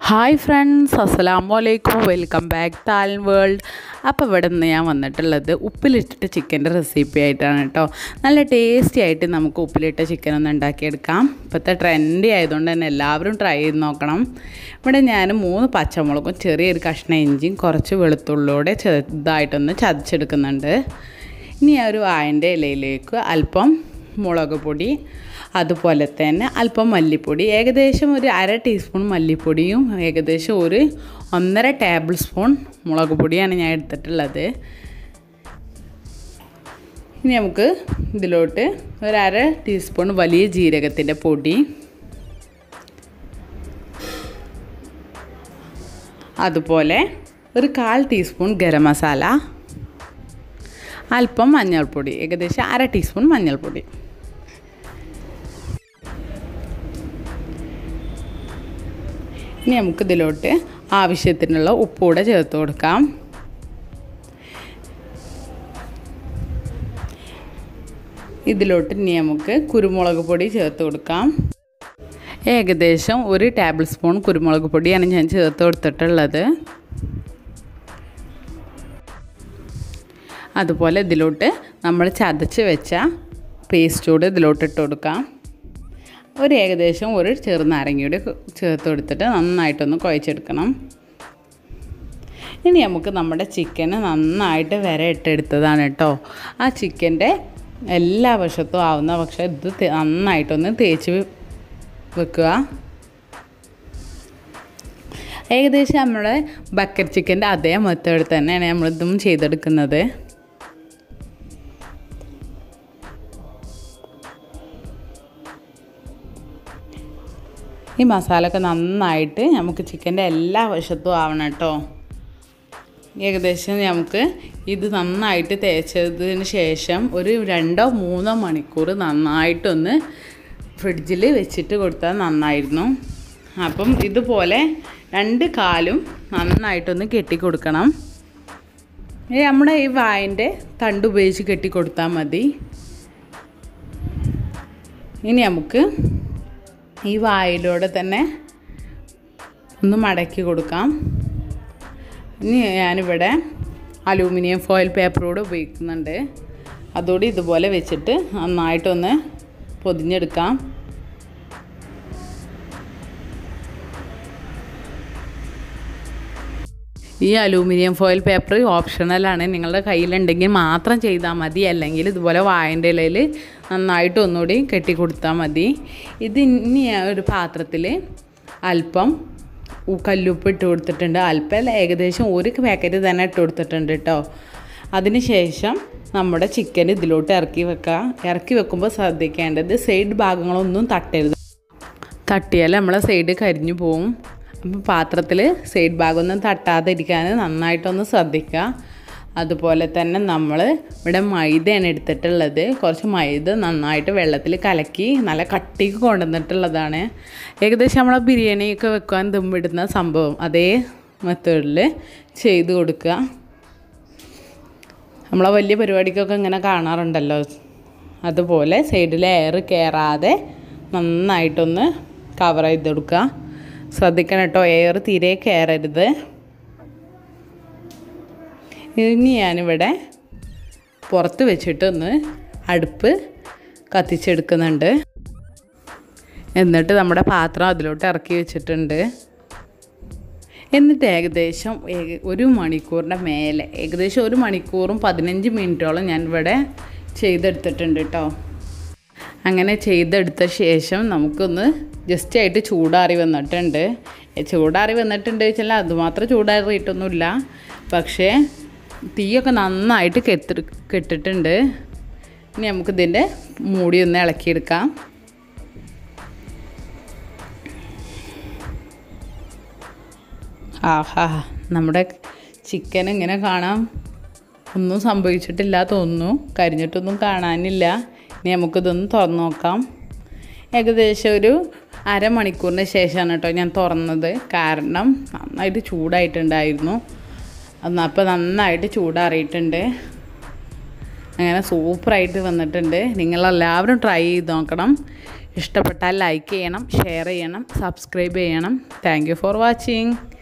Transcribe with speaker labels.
Speaker 1: Hi friends, അസ്സലാമു അലൈക്കും. Welcome back to Alan world. അപ്പോൾ ഇവിടെ നിന്ന് ഞാൻ വന്നിട്ടുള്ളത് ഉപ്പിലിട്ടിട്ട് ചിക്കൻ്റെ റെസിപ്പി ആയിട്ടാണ് കേട്ടോ. നല്ല ടേസ്റ്റി ആയിട്ട് നമുക്ക് ഉപ്പിലിട്ട ചിക്കൻ ഒന്ന് ഉണ്ടാക്കിയെടുക്കാം. ഇപ്പോഴത്തെ ട്രെൻഡി ആയതുകൊണ്ട് തന്നെ എല്ലാവരും ട്രൈ ചെയ്ത് നോക്കണം. ഇവിടെ ഞാൻ 3 പച്ചമുളകും ചെറിയൊരു കഷ്ണം ഇഞ്ചിയും കുറച്ച് വെളുത്തുള്ളിയോടെ ചെറുതായിട്ടൊന്ന് ചതച്ചെടുക്കുന്നുണ്ട്. ഇനി ആ ഒരു വാഴൻ്റെ ഇലയിലേക്ക് അല്പം മുളക് പൊടി, അതുപോലെ തന്നെ അല്പം മല്ലിപ്പൊടി, ഏകദേശം ഒരു 1/2 ടീസ്പൂൺ മല്ലിപ്പൊടിയും ഏകദേശം ഒരു 1.5 ടേബിൾ സ്പൂൺ മുളക് പൊടിയാണ് ഞാൻ എടുത്തിട്ടുള്ളത്. ഇനി നമുക്ക് ഇതിലോട്ട് ഒരു 1/2 ടീസ്പൂൺ വലിയ ജീരകത്തിൻ്റെ പൊടി, അതുപോലെ ഒരു 1/4 ടീസ്പൂൺ ഗരം മസാല, അല്പം മഞ്ഞൾപ്പൊടി, ഏകദേശം 1/2 ടീസ്പൂൺ മഞ്ഞൾപ്പൊടി. ഇനി നമുക്ക് ഇതിലോട്ട് ആവശ്യത്തിനുള്ള ഉപ്പ് കൂടെ ചേർത്ത് കൊടുക്കാം. ഇതിലോട്ട് ഇനി നമുക്ക് കുരുമുളക് പൊടി ചേർത്ത് കൊടുക്കാം. ഏകദേശം ഒരു ടേബിൾ സ്പൂൺ കുരുമുളക് പൊടിയാണ് ഞാൻ ചേർത്ത് കൊടുത്തിട്ടുള്ളത്. അതുപോലെ ഇതിലോട്ട് നമ്മൾ ചതച്ച് വെച്ച പേസ്റ്റ് കൂടെ ഇതിലോട്ട് ഇട്ട് കൊടുക്കാം. ഒരു ഏകദേശം ഒരു ചെറുനാരങ്ങയുടെ ചേർത്ത് കൊടുത്തിട്ട് നന്നായിട്ടൊന്ന് കുഴച്ചെടുക്കണം. ഇനി നമുക്ക് നമ്മുടെ ചിക്കന് നന്നായിട്ട് ഇട്ടെടുത്തതാണ് കേട്ടോ. ആ ചിക്കൻ്റെ എല്ലാ വശത്തും ആവുന്ന പക്ഷേ ഇത് നന്നായിട്ടൊന്ന് തേച്ച് വെക്കുക. ഏകദേശം നമ്മുടെ ബക്കറ്റ് ചിക്കൻ്റെ അതേ മെത്തേഡ് തന്നെയാണ് നമ്മളിതും ചെയ്തെടുക്കുന്നത്. ഈ മസാലയൊക്കെ നന്നായിട്ട് നമുക്ക് ചിക്കൻ്റെ എല്ലാ വശത്തും ആവണം കേട്ടോ. ഏകദേശം നമുക്ക് ഇത് നന്നായിട്ട് തേച്ചതിന് ശേഷം ഒരു 2-3 മണിക്കൂർ നന്നായിട്ടൊന്ന് ഫ്രിഡ്ജിൽ വെച്ചിട്ട് കൊടുത്താൽ നന്നായിരുന്നു. അപ്പം ഇതുപോലെ 2 കാലും നന്നായിട്ടൊന്ന് കെട്ടിക്കൊടുക്കണം. നമ്മുടെ ഈ വായൻ്റെ തണ്ട് ഉപയോഗിച്ച് കെട്ടിക്കൊടുത്താൽ മതി. ഇനി നമുക്ക് ഈ വായിലൂടെ തന്നെ ഒന്ന് മടക്കി കൊടുക്കാം. ഇനി ഞാനിവിടെ അലൂമിനിയം ഫോയിൽ പേപ്പറോട് ഉപയോഗിക്കുന്നുണ്ട്. അതോടെ ഇതുപോലെ വെച്ചിട്ട് നന്നായിട്ടൊന്ന് പൊതിഞ്ഞെടുക്കാം. ഈ അലൂമിനിയം ഫോയിൽ പേപ്പർ ഓപ്ഷണലാണ്. നിങ്ങളുടെ കയ്യിലുണ്ടെങ്കിൽ മാത്രം ചെയ്താൽ മതി, അല്ലെങ്കിൽ ഇതുപോലെ വാഴൻ്റെ ഇലയിൽ നന്നായിട്ട് ഒന്നുകൂടി കെട്ടിക്കൊടുത്താൽ മതി. ഇത് ഇനി ഒരു പാത്രത്തിൽ അല്പം കല്ലുപ്പ് ഇട്ട് കൊടുത്തിട്ടുണ്ട്. അല്പം ഏകദേശം 1 പാക്കറ്റ് തന്നെ ഇട്ട് കൊടുത്തിട്ടുണ്ട് കേട്ടോ. അതിന് ശേഷം നമ്മുടെ ചിക്കൻ ഇതിലോട്ട് ഇറക്കി വെക്കുക. ഇറക്കി വെക്കുമ്പോൾ ശ്രദ്ധിക്കേണ്ടത് സൈഡ് ഭാഗങ്ങളൊന്നും തട്ടരുത്. തട്ടിയാൽ നമ്മളെ സൈഡ് കരിഞ്ഞു പോവും. അപ്പോൾ പാത്രത്തിൽ സൈഡ് ഭാഗമൊന്നും തട്ടാതെ ഇരിക്കാൻ നന്നായിട്ടൊന്ന് ശ്രദ്ധിക്കുക. അതുപോലെ തന്നെ നമ്മൾ ഇവിടെ മൈദയാണ് എടുത്തിട്ടുള്ളത്. കുറച്ച് മൈദ നന്നായിട്ട് വെള്ളത്തിൽ കലക്കി നല്ല കട്ടിക്ക് കൊണ്ടുവന്നിട്ടുള്ളതാണ്. ഏകദേശം നമ്മളെ ബിരിയാണിയൊക്കെ വെക്കാൻ ദമ്മിടുന്ന സംഭവം അതേ മെത്തേഡിൽ ചെയ്ത് കൊടുക്കുക. നമ്മളെ വലിയ പരിപാടിക്കൊക്കെ ഇങ്ങനെ കാണാറുണ്ടല്ലോ, അതുപോലെ സൈഡിൽ എയർ കയറാതെ നന്നായിട്ടൊന്ന് കവർ ചെയ്ത് കൊടുക്കുക. ശ്രദ്ധിക്കണം കേട്ടോ, എയർ തീരെ കയറരുത്. ഇനി ഞാനിവിടെ പുറത്ത് വെച്ചിട്ടൊന്ന് അടുപ്പ് കത്തിച്ചെടുക്കുന്നുണ്ട്. എന്നിട്ട് നമ്മുടെ പാത്രം അതിലോട്ട് ഇറക്കി വെച്ചിട്ടുണ്ട്. എന്നിട്ട് ഏകദേശം 1 മണിക്കൂറിൻ്റെ മേലെ, ഏകദേശം 1 മണിക്കൂറും 15 മിനിറ്റോളം ഞാൻ ഇവിടെ ചെയ്തെടുത്തിട്ടുണ്ട് കേട്ടോ. അങ്ങനെ ചെയ്തെടുത്ത ശേഷം നമുക്കൊന്ന് ജസ്റ്റ് ആയിട്ട് ചൂടാറി വന്നിട്ടുണ്ട്. വെച്ചാൽ അതുമാത്രം ചൂടാറിയിട്ടൊന്നുമില്ല, പക്ഷേ തീയൊക്കെ നന്നായിട്ട് കെട്ടിട്ടുണ്ട്. ഇനി നമുക്കിതിൻ്റെ മൂടി ഒന്ന് ഇളക്കിയെടുക്കാം. ആഹാ, നമ്മുടെ ചിക്കൻ ഇങ്ങനെ കാണാം, ഒന്നും സംഭവിച്ചിട്ടില്ല തോന്നുന്നു, കരിഞ്ഞിട്ടൊന്നും കാണാനില്ല. ഇനി നമുക്കിതൊന്ന് തുറന്ന് നോക്കാം. ഏകദേശം ഒരു 1/2 മണിക്കൂറിന് ശേഷമാണ് കേട്ടോ ഞാൻ തുറന്നത്. കാരണം നന്നായിട്ട് ചൂടായിട്ടുണ്ടായിരുന്നു. അപ്പോൾ നന്നായിട്ട് ചൂടാറിയിട്ടുണ്ട്. അങ്ങനെ സൂപ്പറായിട്ട് വന്നിട്ടുണ്ട്. നിങ്ങളെല്ലാവരും ട്രൈ ചെയ്ത് നോക്കണം. ഇഷ്ടപ്പെട്ടാൽ ലൈക്ക് ചെയ്യണം, ഷെയർ ചെയ്യണം, സബ്സ്ക്രൈബ് ചെയ്യണം. Thank you for watching.